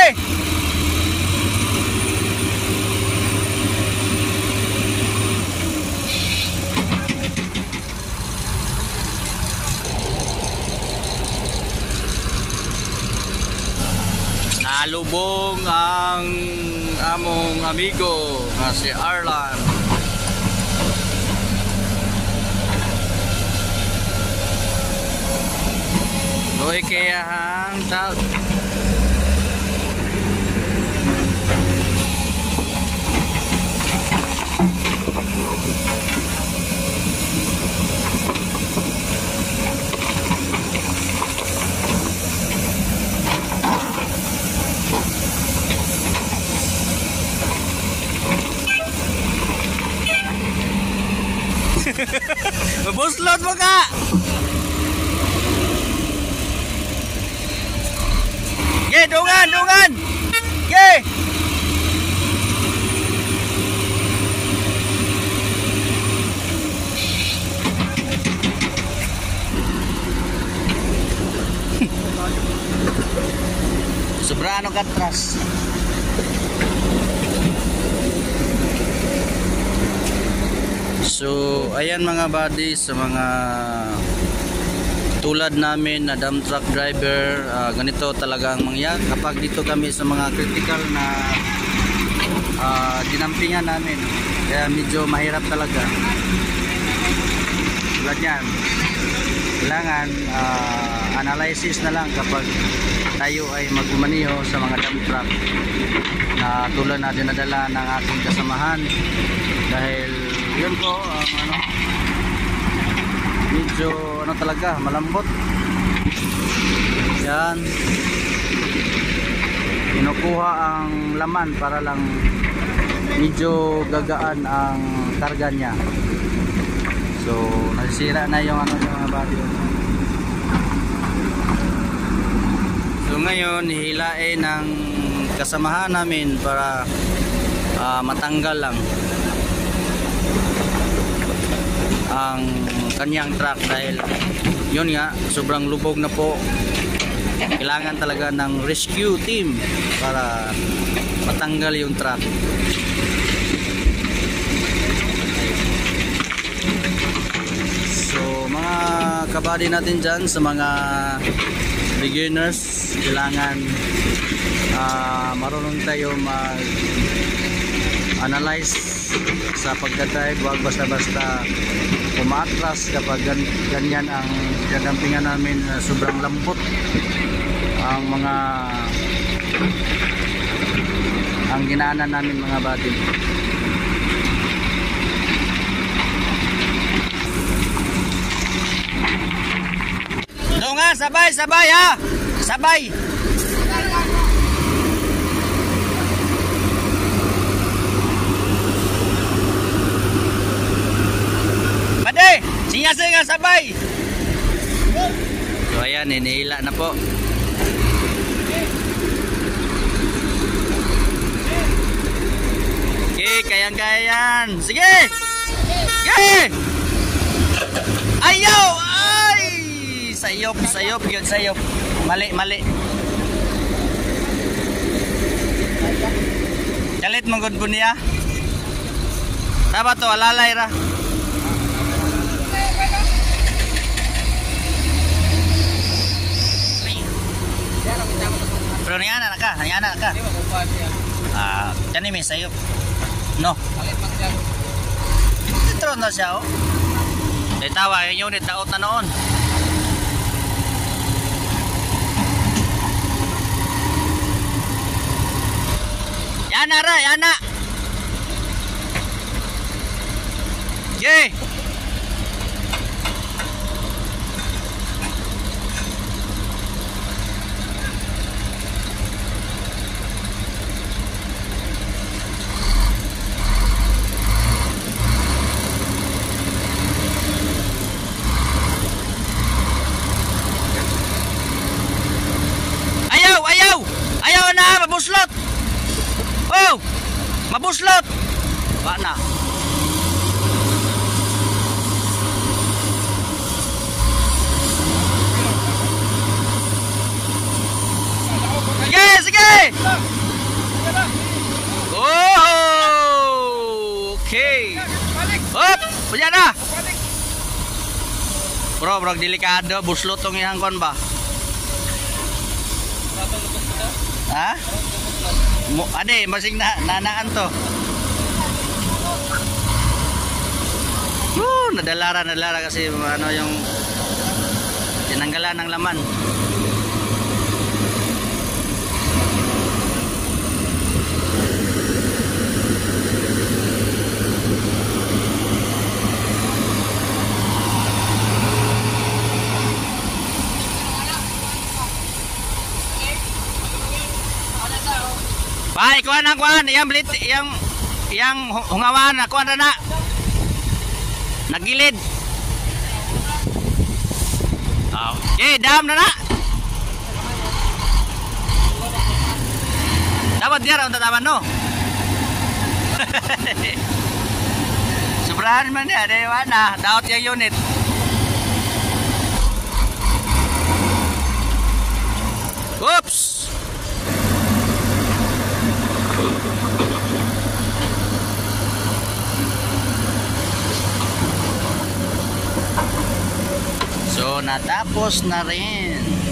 Nalubong ang among amigo nga si Arlan. Loy kaya hang tag. Mabuslot mo ka! Ge, dungan, dungan! Ge! Sobrano katras. So, ayan mga buddy, sa mga tulad namin na dump truck driver, ganito talaga ang mangyayari kapag dito kami sa mga critical na dinampingan namin. Kaya medyo mahirap talaga. Tulad yan, kailangan analysis na lang kapag tayo ay magmaniho sa mga dump truck na tulad na dinadala ng ating kasamahan. Dahil yun po, medyo talaga malambot. Yan, kinukuha ang laman para lang medyo gagaan ang karga niya. So nasisira na yung yung mga bagyo. So ngayon hihilain ng kasamahan namin para matanggal lang ang kanyang truck dahil yun nga, sobrang lubog na po. Kailangan talaga ng rescue team para matanggal yung truck. So mga kabady natin dyan, sa mga beginners, kailangan marunong tayo mag-analyze sa pagdadrive. Huwag basta-basta umaatras kapag ganyan ang gadampingan namin. Sobrang lambot ang mga ginaanan namin mga buddy. Doon nga, sabay ha, sabay. Singa-singa sabay. So ayan, hinihila na po. Okay, kayang-kayan. Sige! Sige! Ayaw! Ay! Sayop yun, sayop. Mali. Kalit manggod po niya. Taba to, alalay ra. Pero nangyanan ka. Kani may sayop. No. Titron na siya oh. Tawa yung unit daot na noon. Yana ra, yana. Yay! Ayaw na, mabuslot. Oh, mabuslot. Ba na. Sige. Sige! Oh! Okay! Hop! Punya na! Bro, delikado. Buslot tong iyang kon ba? Ha? Ade, masing nanaan to. Nadalara kasi ano yung tinanggalan ng laman. Bay, kuan ang kuan, yang hungawan na kuan na. Nagilid. Okay, dam na. Dapat dia ra taman no. Sobrahan man ya, dewa na, daot yung unit. Oops. So natapos na rin.